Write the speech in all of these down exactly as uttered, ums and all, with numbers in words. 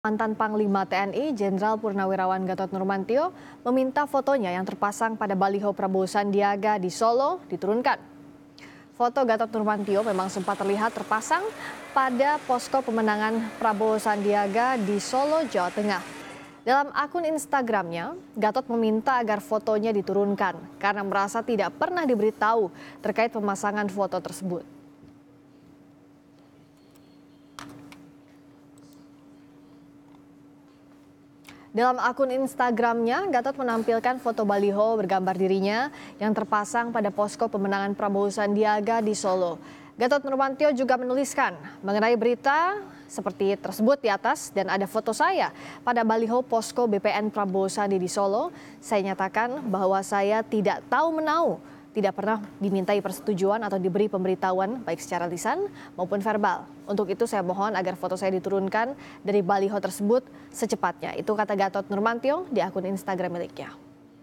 Mantan Panglima T N I Jenderal Purnawirawan Gatot Nurmantio meminta fotonya yang terpasang pada baliho Prabowo Sandiaga di Solo diturunkan. Foto Gatot Nurmantio memang sempat terlihat terpasang pada posko pemenangan Prabowo Sandiaga di Solo, Jawa Tengah. Dalam akun Instagramnya, Gatot meminta agar fotonya diturunkan karena merasa tidak pernah diberitahu terkait pemasangan foto tersebut. Dalam akun Instagramnya, Gatot menampilkan foto baliho bergambar dirinya yang terpasang pada posko pemenangan Prabowo Sandiaga di Solo. Gatot Nurmantio juga menuliskan mengenai berita seperti tersebut di atas dan ada foto saya pada baliho posko B P N Prabowo Sandi di Solo. Saya nyatakan bahwa saya tidak tahu menau, tidak pernah dimintai persetujuan atau diberi pemberitahuan baik secara lisan maupun verbal. Untuk itu saya mohon agar foto saya diturunkan dari baliho tersebut secepatnya. Itu kata Gatot Nurmantio di akun Instagram miliknya.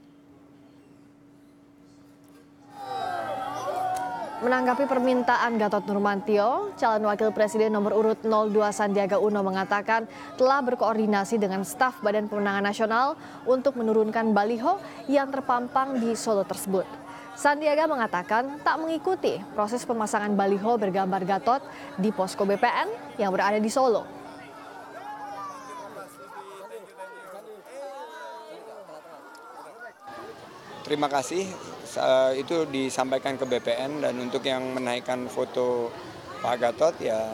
Menanggapi permintaan Gatot Nurmantio, calon wakil presiden nomor urut nol dua Sandiaga Uno mengatakan telah berkoordinasi dengan staf Badan Pemenangan Nasional untuk menurunkan baliho yang terpampang di Solo tersebut. Sandiaga mengatakan tak mengikuti proses pemasangan baliho bergambar Gatot di posko B P N yang berada di Solo. Terima kasih, itu disampaikan ke B P N dan untuk yang menaikkan foto Pak Gatot ya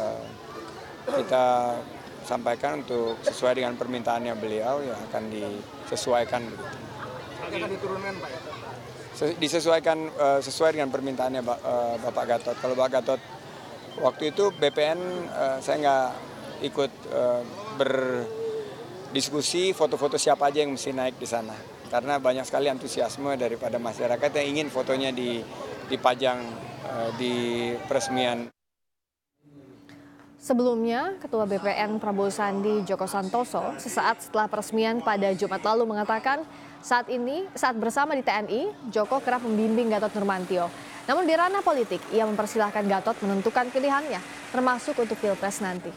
kita sampaikan untuk sesuai dengan permintaannya beliau ya akan disesuaikan. Akan diturunkan Pak ya? Disesuaikan uh, sesuai dengan permintaannya uh, Bapak Gatot. Kalau Pak Gatot waktu itu B P N uh, saya nggak ikut uh, berdiskusi foto-foto siapa aja yang mesti naik di sana karena banyak sekali antusiasme daripada masyarakat yang ingin fotonya dipajang uh, di peresmian. Sebelumnya, Ketua B P N Prabowo Sandi Joko Santoso sesaat setelah peresmian pada Jumat lalu mengatakan saat ini, saat bersama di T N I, Joko kerap membimbing Gatot Nurmantio. Namun di ranah politik, ia mempersilahkan Gatot menentukan pilihannya, termasuk untuk Pilpres nanti.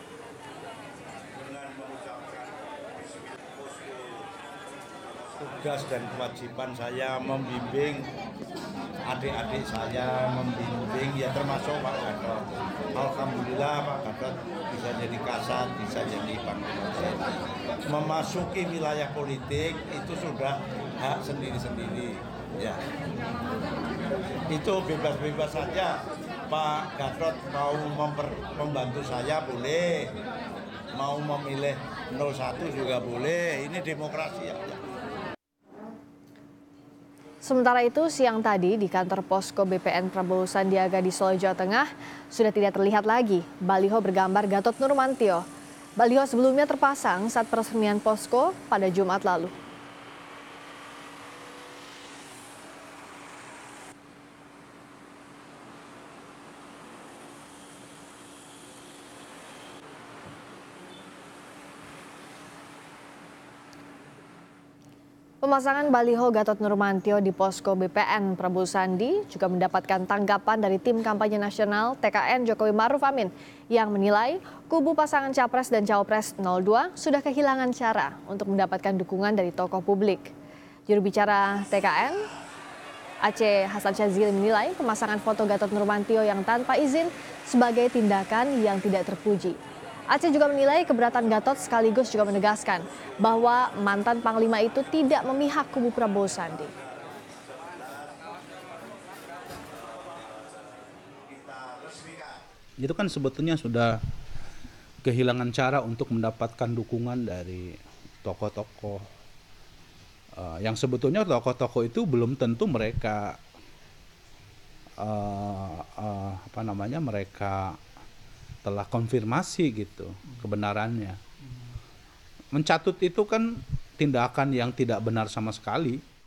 Tugas dan kewajiban saya membimbing adik-adik saya, membimbing ya termasuk Pak Gatot. Alhamdulillah Pak Gatot bisa jadi kasat, bisa jadi panglima T N I. Memasuki wilayah politik itu sudah hak sendiri-sendiri. Ya, itu bebas-bebas saja. Pak Gatot mau memper, membantu saya boleh, mau memilih nol satu juga boleh. Ini demokrasi aja. Sementara itu, siang tadi di kantor posko B P N Prabowo Sandiaga di Solo, Jawa Tengah, sudah tidak terlihat lagi baliho bergambar Gatot Nurmantio. Baliho sebelumnya terpasang saat peresmian posko pada Jumat lalu. Pemasangan baliho Gatot Nurmantio di posko B P N Prabowo Sandi juga mendapatkan tanggapan dari tim kampanye nasional T K N Jokowi Ma'ruf Amin yang menilai kubu pasangan Capres dan Cawapres nol dua sudah kehilangan cara untuk mendapatkan dukungan dari tokoh publik. Juru bicara T K N, Aceh Hasan Syadzili menilai pemasangan foto Gatot Nurmantio yang tanpa izin sebagai tindakan yang tidak terpuji. Aceh juga menilai keberatan Gatot sekaligus juga menegaskan bahwa mantan Panglima itu tidak memihak kubu Prabowo Sandi. Itu kan sebetulnya sudah kehilangan cara untuk mendapatkan dukungan dari tokoh-tokoh uh, yang sebetulnya tokoh-tokoh itu belum tentu mereka uh, uh, apa namanya mereka telah konfirmasi gitu kebenarannya. Mencatut itu kan tindakan yang tidak benar sama sekali.